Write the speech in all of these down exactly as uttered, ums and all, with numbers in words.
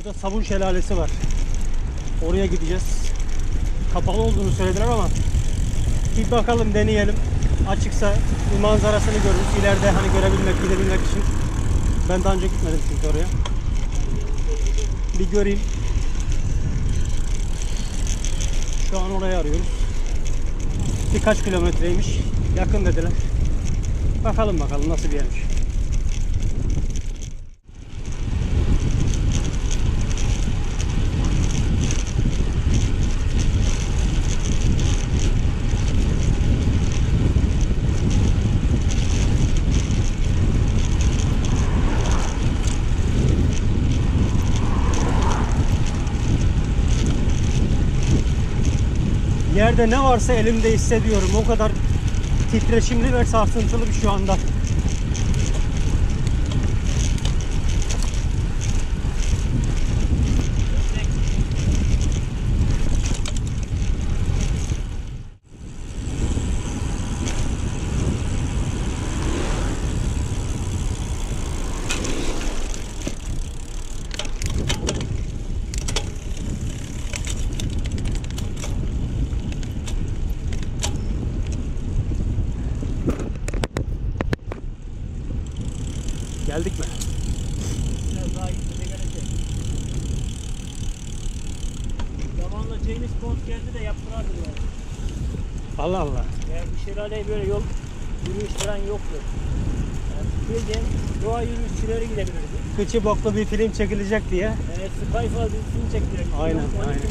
Burada Sabun Şelalesi var. Oraya gideceğiz. Kapalı olduğunu söylediler ama bir bakalım, deneyelim. Açıksa bir manzarasını görürüz. İleride hani görebilmek, gidebilmek için. Ben daha önce gitmedim çünkü oraya. Bir göreyim. Şu an orayı arıyoruz. Birkaç kilometreymiş. Yakın dediler. Bakalım bakalım nasıl bir yermiş. Yerde ne varsa elimde hissediyorum. O kadar titreşimli ve sarsıntılı bir şu anda. Geldik mi? Biraz daha gitmeye gelecek. Zamanla James Bond geldi de yaptılardı yani. Allah Allah. Yani bir şelaleye böyle yol yürüyüş falan yoktu. Yani Türkiye'den doğa yürüyüşçüleri gidebilirdi. Kıçı boklu bir film çekilecek diye. Evet, Skyfall dizisini çektiler. Aynen, aynen.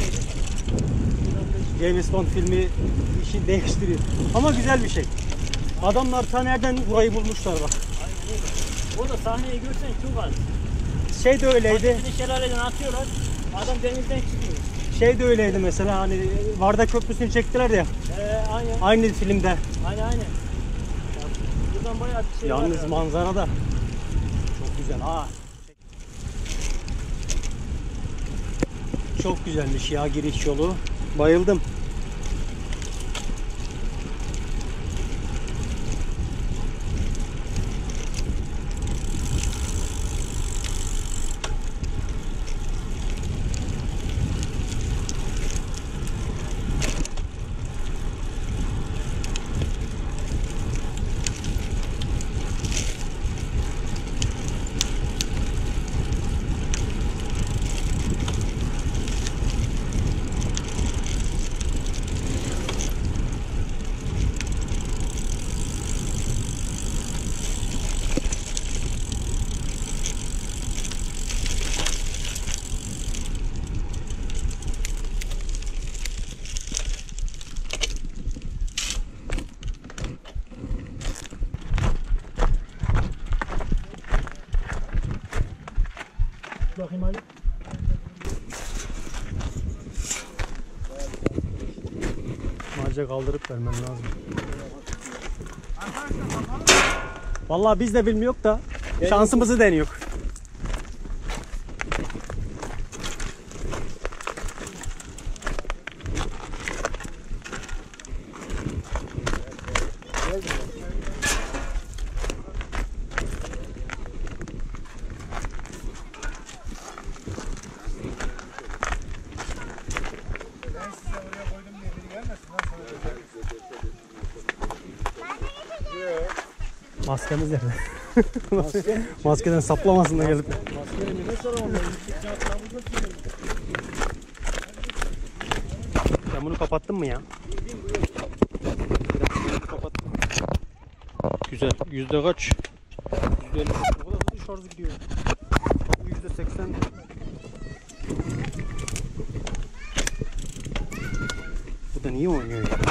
James Bond filmi işi değiştiriyor. Ama güzel bir şey. Adamlar ta nereden burayı bulmuşlar bak. Aynen öyle. Orada sahneyi görsen çok az. Şey de öyleydi. Şimdi şelaleden atıyorlar. Adam denizden çıkıyor. Şey de öyleydi mesela, hani Varda Köprüsü'nü çektiler ya. Ee, aynen. Aynı filmde. Aynen aynen. Buradan bayağı bir şey Yalnız var. manzara da çok güzel ha. Çok güzelmiş ya giriş yolu. Bayıldım. Bakayım hadi. Marca kaldırıp vermen lazım. Vallahi biz de bilmiyoruz da şansımızı deniyor. Maskemiz nerede? Maske? Maskeden saplamasın da gelip. Maskeyi ne soralım? Sen bunu kapattın mı ya? Kapattım. Güzel. Yüzde kaç? Yüzde elli. O kadar hızlı şarj gidiyor. Bak yüzde seksen. Bu da niye oynuyor ya?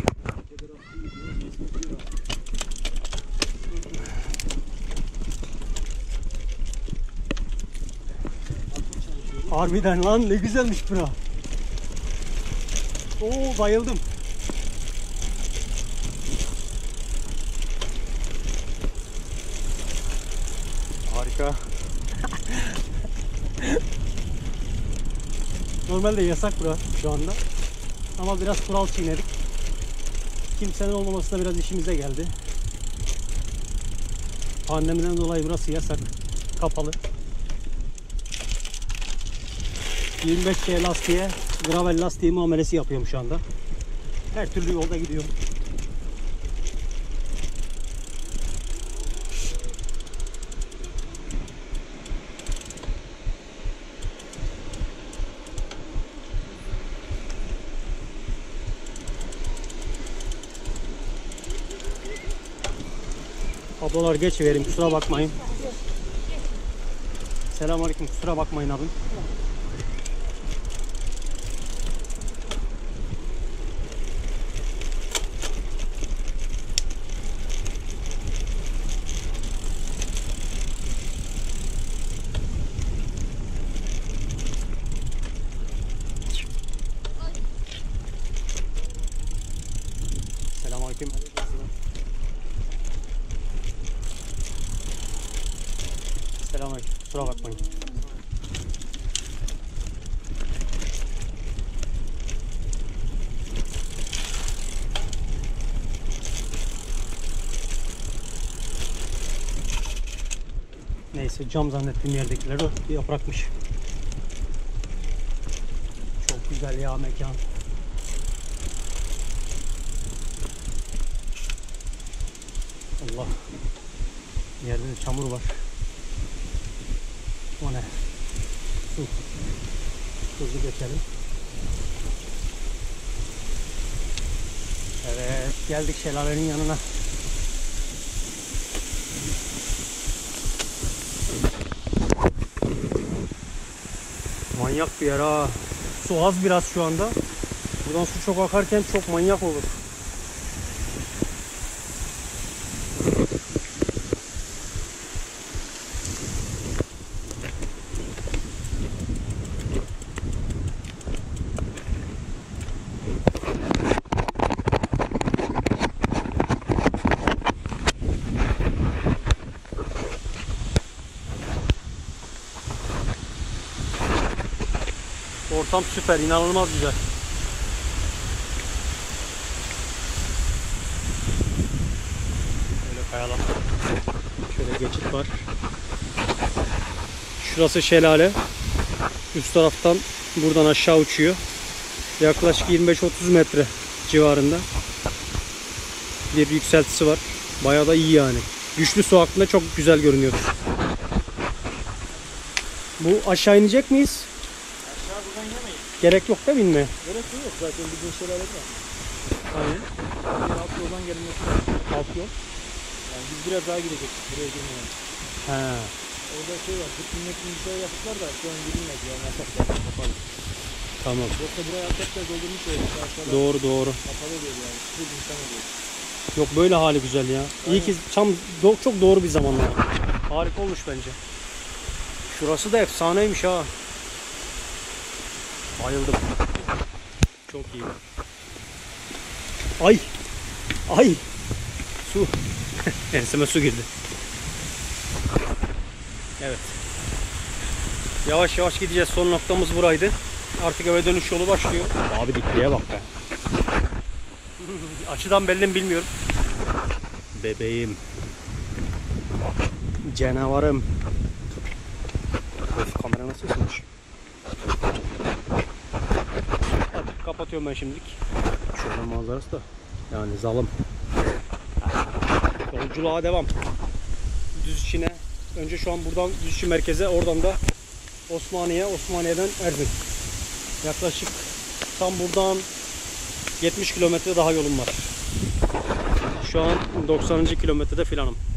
Harbiden lan, ne güzelmiş bura. Oo, bayıldım. Harika. Normalde yasak bura şu anda. Ama biraz kural çiğnedik. Kimsenin olmaması da biraz işimize geldi. Pandemiden dolayı burası yasak. Kapalı. yirmi beş G lastiğe gravel lastiği muamelesi yapıyorum şu anda. Her türlü yolda gidiyorum. Ablalar geç vereyim, kusura bakmayın. Selamünaleyküm, kusura bakmayın abim. Selamünaleyküm. Selamünaleyküm. Kusura bakmayın. Neyse, cam zannettiğim yerdekiler o yaprakmış. Çok güzel ya mekan. Allah. Yerde de çamur var. O ne? Su. Hızlı geçelim. Evet, geldik şelalenin yanına. Manyak bir yer ha. Su az biraz şu anda. Buradan su çok akarken çok manyak olur. Ortam süper, inanılmaz güzel. Böyle kayalım. Şöyle geçit var. Şurası şelale. Üst taraftan buradan aşağı uçuyor. Yaklaşık yirmi beş otuz metre civarında bir yükseltisi var. Bayağı da iyi yani. Güçlü su hakkında çok güzel görünüyor. Bu aşağı inecek miyiz? Aşağı buradan yemeyiz. Gerek yok da binme. Gerek yok zaten bizim şelale var. Aynen. Bir alt yoldan gelmesi lazım. Alt yol. Yani biz biraz daha gidecek buraya girmeden. He. Orada şey var, bütünlük bir şey yaptılar da şu an girilmez yani asaklar kapalı. Tamam. Yoksa buraya asaklar doldurmuş oluyor. Aşağıda Doğru doğru. kapalı oluyor yani. Full insan oluyor. Yok, böyle hali güzel ya. İyi ki tam do- çok doğru bir zamanlar. Harika olmuş bence. Şurası da efsaneymiş ha. Bayıldım. Çok iyi. Ay. Ay. Su. Enseme su girdi. Evet. Yavaş yavaş gideceğiz. Son noktamız buraydı. Artık eve dönüş yolu başlıyor. Abi dikliğe bak be. Açıdan belli mi bilmiyorum. Bebeğim. Canavarım. Of, kamera nasıl ısınmış? Hadi kapatıyorum ben şimdilik. Şöyle manzarası da yani zalim. Yolculuğa devam. Düz içine. Önce şu an buradan Düzçi merkeze, oradan da Osmaniye, Osmaniye'den Erzin. Yaklaşık tam buradan yetmiş kilometre daha yolum var. Şu an doksanıncı kilometrede filanım.